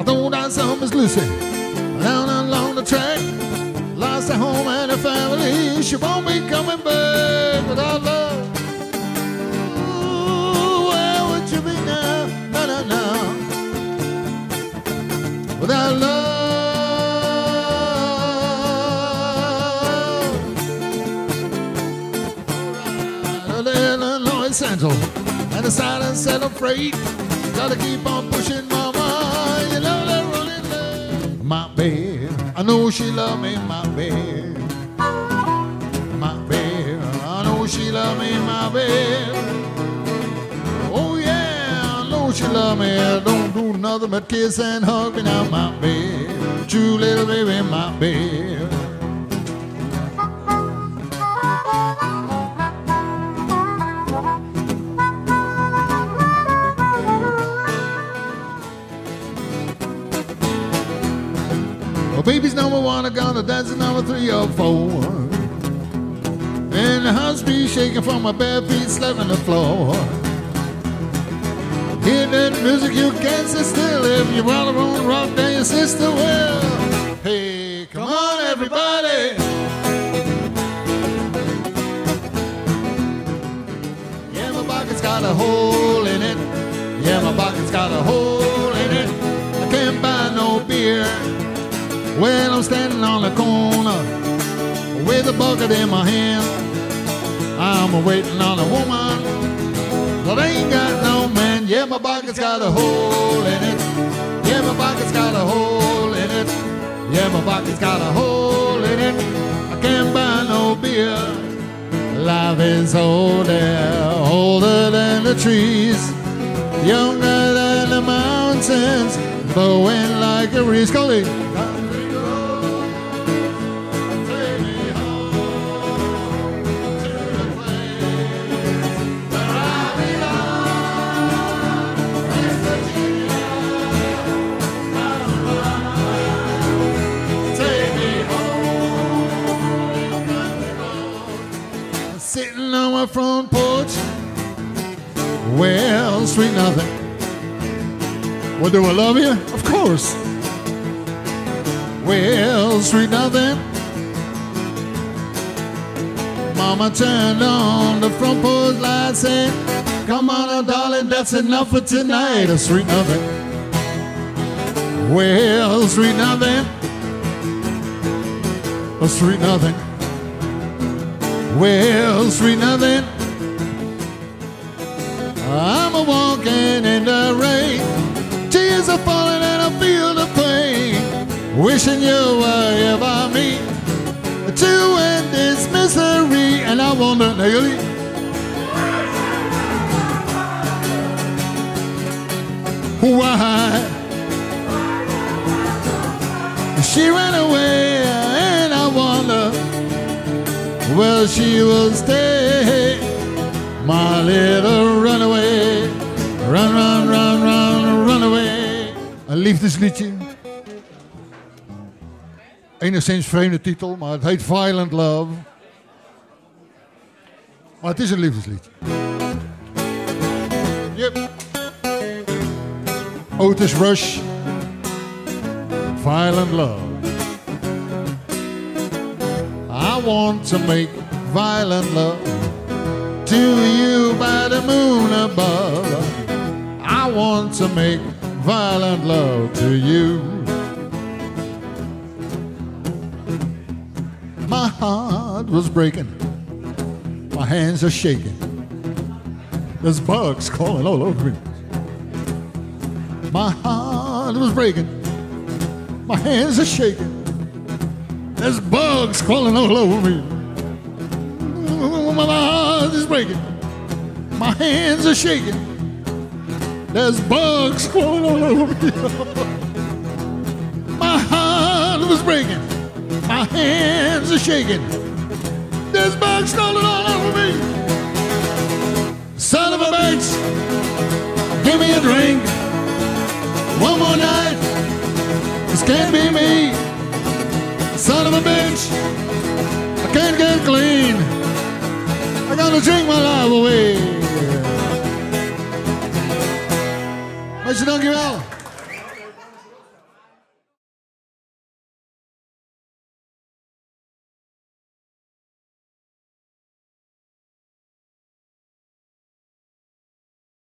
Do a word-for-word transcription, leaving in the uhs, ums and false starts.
know that some Miss Lucy down along the track. Lost her home and her family. She won't be coming back without love. Ooh, where would you be now? No, no, no. Without love. Illinois Central and the silence set of freight. Gotta keep on pushing, mama. You know they're running love. My babe, I know she love me, my babe. My babe, I know she love me, my babe. Oh yeah, I know she love me. Don't do nothing but kiss and hug me now, my babe. True little baby, my babe. Well, baby's number one, I got a dancing number three or four. And the house be shaking from my bare feet slapping the floor. Hear that music, you can't sit still. If you wanna roll rock, then your sister will. Hey, come on everybody. Yeah, my pocket's got a hole in it. Yeah, my pocket's got a hole in it. I can't buy no beer. Well, I'm standing on the corner with a bucket in my hand. I'm waiting on a woman, but I ain't got no man. Yeah, my pocket's got a hole in it. Yeah, my pocket's got a hole in it. Yeah, my pocket's got a hole in it. I can't buy no beer. Life is older, older than the trees, younger than the mountains, blowing like a breeze. Collie. Sitting on my front porch. Well, sweet nothing. Well, do I love you? Of course. Well, sweet nothing. Mama turned on the front porch light, said, come on, oh, darling, that's enough for tonight. Oh, sweet nothing. Well, sweet nothing. Oh, sweet nothing. Well, sweet nothing. I'm a walking in the rain. Tears are falling and I feel the pain. Wishing you were here by me to end this misery. And I wonder, Naomi, why she ran away, and I wonder, well, she will stay, my little runaway. Run, run, run, run, run away. Een liefdesliedje. Enigszins vreemde titel, maar het heet Violent Love. Maar het is een liefdesliedje. Yep. Otis Rush. Violent Love. I want to make violent love to you by the moon above. I want to make violent love to you. My heart was breaking, my hands are shaking, there's bugs crawling all over me. My heart was breaking, my hands are shaking, there's bugs crawling all over me. My heart is breaking, my hands are shaking, there's bugs crawling all over me. My heart was breaking, my hands are shaking, there's bugs crawling all over me. Son of a bitch, give me a drink, one more night, this can't be me. Son of a bitch, I can't get clean, I gotta drink my life away. Weet je, dankjewel.